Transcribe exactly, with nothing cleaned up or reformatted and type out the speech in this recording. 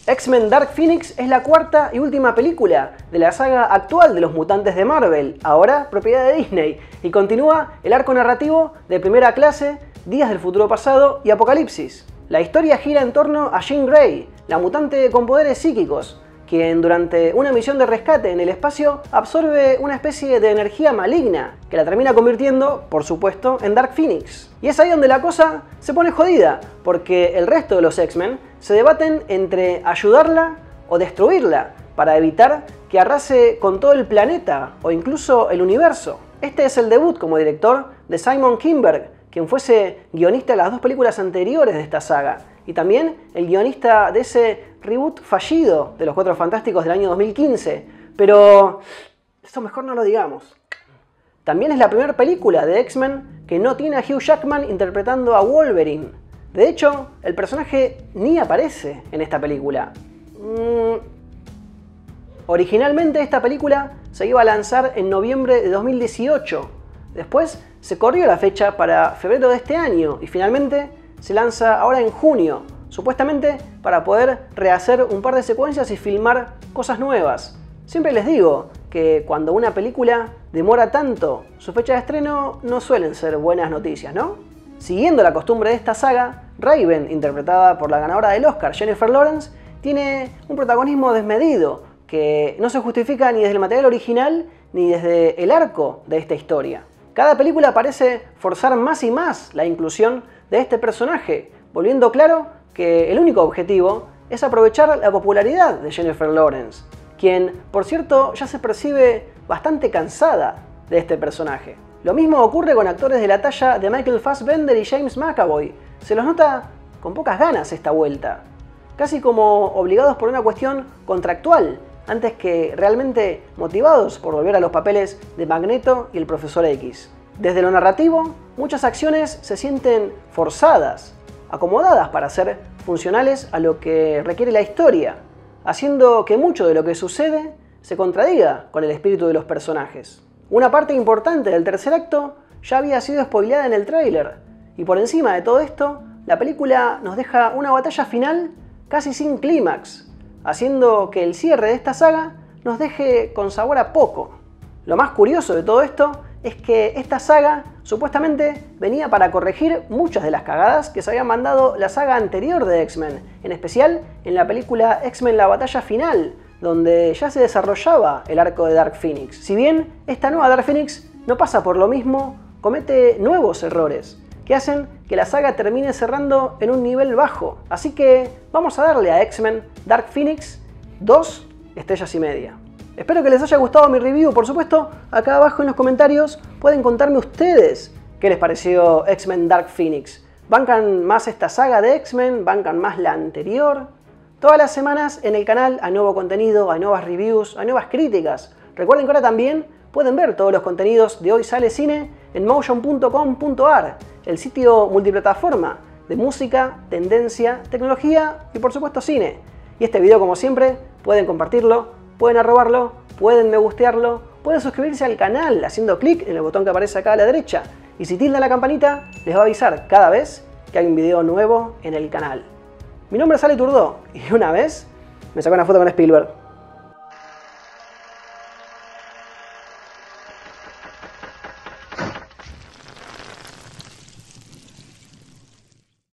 X-Men Dark Phoenix es la cuarta y última película de la saga actual de los mutantes de Marvel, ahora propiedad de Disney, y continúa el arco narrativo de Primera Clase, Días del Futuro Pasado y Apocalipsis. La historia gira en torno a Jean Grey, la mutante con poderes psíquicos, quien durante una misión de rescate en el espacio absorbe una especie de energía maligna que la termina convirtiendo, por supuesto, en Dark Phoenix. Y es ahí donde la cosa se pone jodida, porque el resto de los X-Men se debaten entre ayudarla o destruirla para evitar que arrase con todo el planeta o incluso el universo. Este es el debut como director de Simon Kinberg, quien fuese guionista de las dos películas anteriores de esta saga, y también el guionista de ese reboot fallido de Los Cuatro Fantásticos del año dos mil quince, pero esto mejor no lo digamos. También es la primera película de X-Men que no tiene a Hugh Jackman interpretando a Wolverine. De hecho, el personaje ni aparece en esta película. Mm. Originalmente esta película se iba a lanzar en noviembre de dos mil dieciocho. Después se corrió la fecha para febrero de este año y finalmente se lanza ahora en junio, supuestamente para poder rehacer un par de secuencias y filmar cosas nuevas. Siempre les digo que cuando una película demora tanto, su fecha de estreno no suelen ser buenas noticias, ¿no? Siguiendo la costumbre de esta saga, Raven, interpretada por la ganadora del Oscar, Jennifer Lawrence, tiene un protagonismo desmedido que no se justifica ni desde el material original ni desde el arco de esta historia. Cada película parece forzar más y más la inclusión de este personaje, volviendo claro que el único objetivo es aprovechar la popularidad de Jennifer Lawrence, quien, por cierto, ya se percibe bastante cansada de este personaje. Lo mismo ocurre con actores de la talla de Michael Fassbender y James McAvoy. Se los nota con pocas ganas esta vuelta, casi como obligados por una cuestión contractual, antes que realmente motivados por volver a los papeles de Magneto y el Profesor X. Desde lo narrativo, muchas acciones se sienten forzadas, acomodadas para ser funcionales a lo que requiere la historia, haciendo que mucho de lo que sucede se contradiga con el espíritu de los personajes. Una parte importante del tercer acto ya había sido spoileada en el tráiler, y por encima de todo esto, la película nos deja una batalla final casi sin clímax, haciendo que el cierre de esta saga nos deje con sabor a poco. Lo más curioso de todo esto es que esta saga supuestamente venía para corregir muchas de las cagadas que se había mandado la saga anterior de X-Men, en especial en la película X-Men La Batalla Final, donde ya se desarrollaba el arco de Dark Phoenix. Si bien esta nueva Dark Phoenix no pasa por lo mismo, comete nuevos errores que hacen que la saga termine cerrando en un nivel bajo. Así que vamos a darle a X-Men Dark Phoenix dos estrellas y media. Espero que les haya gustado mi review. Por supuesto, acá abajo en los comentarios pueden contarme ustedes qué les pareció X-Men Dark Phoenix. ¿Bancan más esta saga de X-Men? ¿Bancan más la anterior? Todas las semanas en el canal hay nuevo contenido, hay nuevas reviews, hay nuevas críticas. Recuerden que ahora también pueden ver todos los contenidos de Hoy Sale Cine en motion punto com punto ar, el sitio multiplataforma de música, tendencia, tecnología y por supuesto cine. Y este video, como siempre, pueden compartirlo, pueden arrobarlo, pueden me gustearlo, pueden suscribirse al canal haciendo clic en el botón que aparece acá a la derecha. Y si tildan la campanita, les va a avisar cada vez que hay un video nuevo en el canal. Mi nombre es Ale Turdó y una vez me sacó una foto con Spielberg.